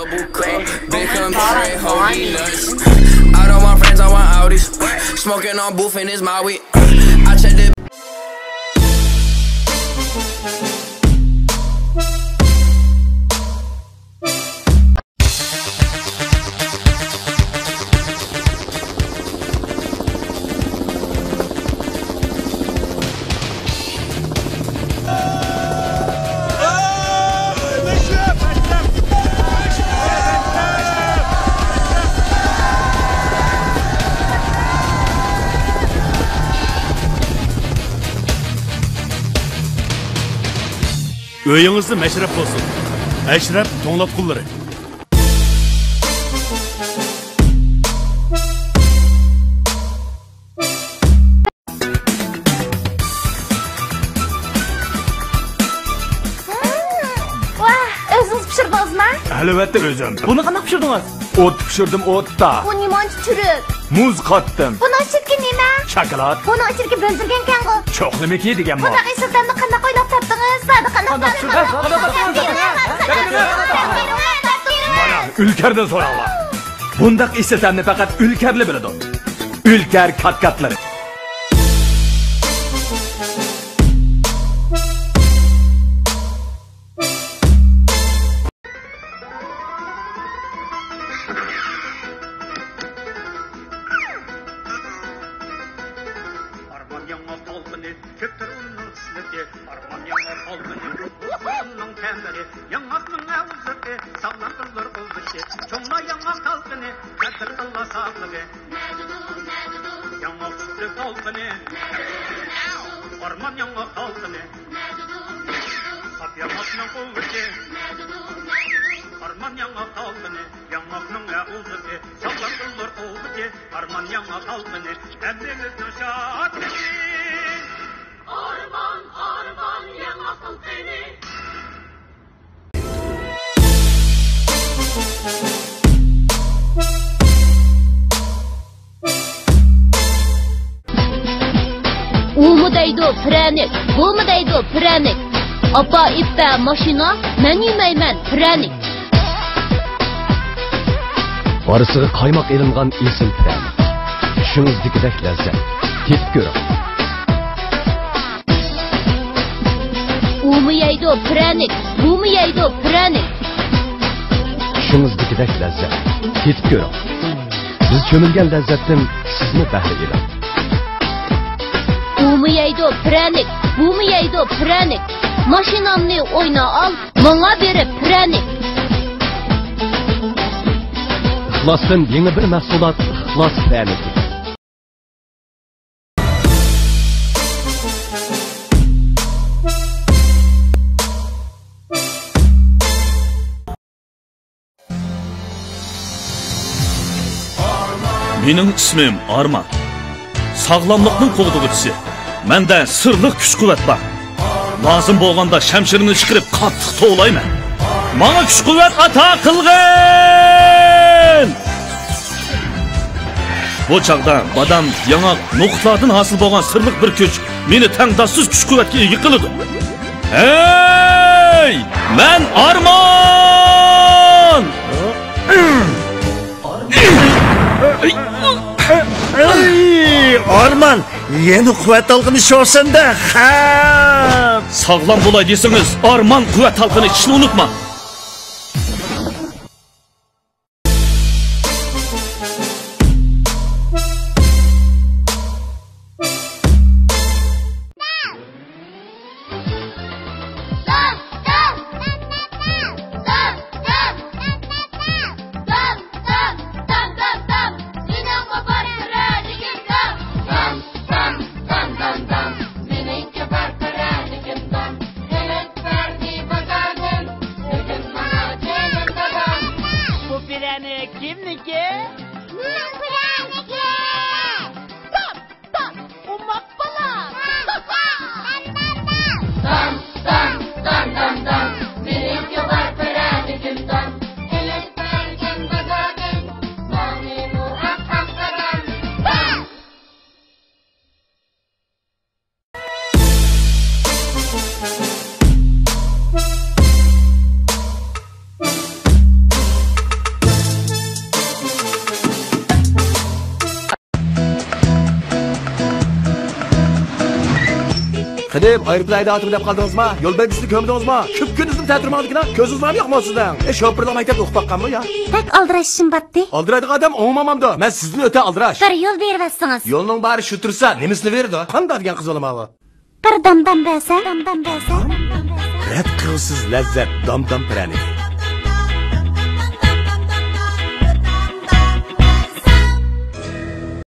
double cup, big come straight, holy nuts. I don't want friends, I want Audis. Smoking on booth and it's my weed. I checked it. Öyіңізді мәшірап болсын. Әшірап тоңлап құллары. Өзіңіз пішірдіңіз ма? Әлбәттә өзім. Бұны қана пішірдіңіз? От pişirdim otda. Bu nimanchi churuk? Muz qattım. Buni ichirga nima? Shokolad. Buni ichirga bo'ldirgan kangu. Cho'qlimiki degan bor. Bunaqa issiqlarni qanday o'ylab topdingiz? Mana ülkerden so'ranglar. Bundaq istatamni faqat ülkerli biladi. Ülker katkatlari. Umudaydı pranik, bumudaydı pranik. Apa ippa maşina, men yemayman pranik. Orasiga qaymoq elingan esil pranik. Tushingizdagidek lazzat. Tep ko'ring. Umuyaydı pranik, bumuyaydı pranik. Tushingizdagidek lazzat. Tep ko'ring. Biz cho'milgan lazzatdan sizni bahra eling. Umuyaydı pranik, bumuyaydı pranik. Maşinamni oyna al, bana berip pranik. İxlasdan yeni bir mahsulot ixlos praniki. Mening ismim Arman. Sağlamlıqның qo'g'dug'isi. Menda sirliq kuch-quvvat bor. Lazım bo'lganda shamshirini chiqarib qattiq to'g'layman. Menga kuch-quvvat ato qilgin. Bu chaqda badam yangi nuqtalardan hosil bo'lgan sirliq bir kuch meni tangdoshsiz kuch-quvvatga ega qiladi. Hey! Men Arman! Arman, yeni kuvvet algını şorsan da. Sağlam bulay deseniz, Arman kuvvet halkını hiç unutma. Qidim, aeroplayda atib deb qaldingizmi? Yo'l belgisini ko'mdingizmi? Ko'p kunizim ta'tirmadikina. Ko'zingiz ham yo'qmi sizdan? Shopirlar maktabda o'qib baqqanmi ya? Tak aldirashishim batdi. Aldiradigan odam o'ngmamamda. Men sizni o'ta aldirash. Bir yo'l beribsiz. Yo'lning bari shu tursa, nemisini berdi? Qanday degan qiz olaman bu? Bir damdam bersa, damdam bersa. Red qilsiz lazzat damdam prani.